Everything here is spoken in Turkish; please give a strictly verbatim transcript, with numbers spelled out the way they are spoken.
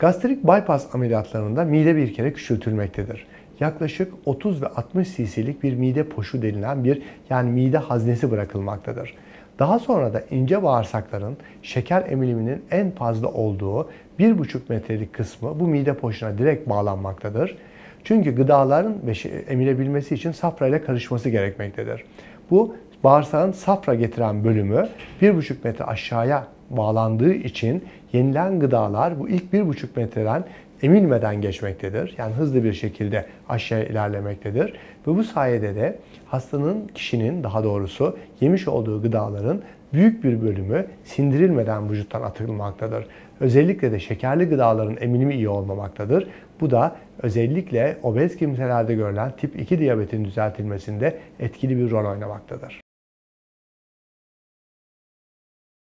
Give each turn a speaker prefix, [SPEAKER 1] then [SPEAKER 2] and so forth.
[SPEAKER 1] Gastrik bypass ameliyatlarında mide bir kere küçültülmektedir. Yaklaşık otuz ve altmış cc'lik bir mide poşu denilen bir yani mide haznesi bırakılmaktadır. Daha sonra da ince bağırsakların şeker emiliminin en fazla olduğu bir buçuk metrelik kısmı bu mide poşuna direkt bağlanmaktadır. Çünkü gıdaların emilebilmesi için safra ile karışması gerekmektedir. Bu bağırsağın safra getiren bölümü bir buçuk metre aşağıya bağlandığı için yenilen gıdalar bu ilk bir buçuk metreden emilmeden geçmektedir. Yani hızlı bir şekilde aşağıya ilerlemektedir. Ve bu sayede de hastanın, kişinin daha doğrusu yemiş olduğu gıdaların büyük bir bölümü sindirilmeden vücuttan atılmaktadır. Özellikle de şekerli gıdaların emilimi iyi olmamaktadır. Bu da özellikle obez kimselerde görülen tip iki diyabetin düzeltilmesinde etkili bir rol oynamaktadır.